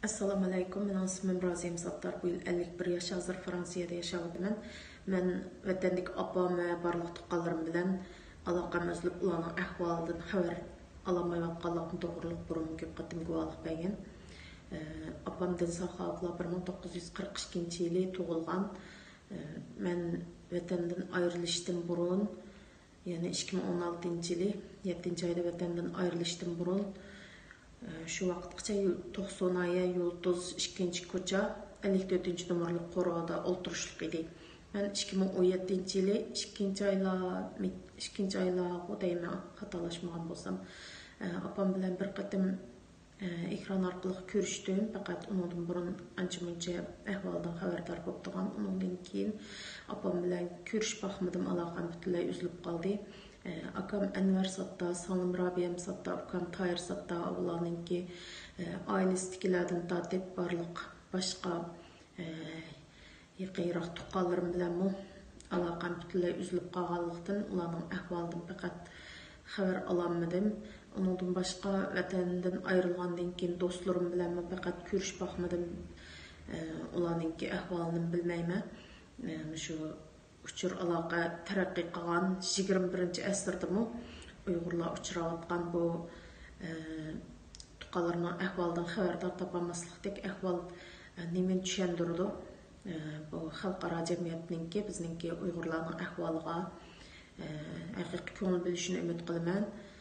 Assalamu alaikum. Benim ismim Raziye. Bu yıl 51 yaş hazır Fransiyada yaşayadım. Ben vatandik apam ve barlıq tuqqanlarım bilen alaqam özlüp ulanın ahvalından xabar alamayotganlıqni to'g'riliq burun ko'p qatim guvohlik bergan. Apamdan saqlabla 1942 yılı tug'ilgan. Men vatandan ayrilishdan burun, yani 2016 yılı 7 ayda vatandan ayrilishdan burun şu vaqtgacha 90 aya yulduz 2 ko'cha 54 numaralı qo'rg'oda o'ltirishlik edi. Ben 2017 yılı 2 ayla odayma xatalashmagan bo'lsam, apam bilan bir qatim ekran orqali ko'rishdim, faqat undan burun ancha-muncha ahvoldan xabardor bo'lib turgan. Undan keyin apam bilan ko'rish baxmadim, aloqam butunlay uzilib qoldi. Akam Anvar Satta, Salim Rabiyam Satta, akam Tahir Satta, ularninki ailesidagilardan tortib barliq boshqa yaqinroq tuqqanlarim bilan aloqam butunlay uzilib qolganlikdan ularning ahvolidan faqat xabar ololmadim. Ondan başqa vatandan ayrilgandan keyin do'stlarim bilan faqat ko'rish baxmadim. Ularninki ahvolini bilmayman. Shu uçur aloqa taraqqiy qilgan 21 asrdami Uyg'urlar uchrayotgan bu tuqqanlarning ahvolidan xabardor topolmaslikdek ahvol nimani tushundirdi. Bu xalqaro jamiyatninki, bizningki Uyg'urlarning ahvoliga haqiqiy ko'ngil bilishini umid qilaman.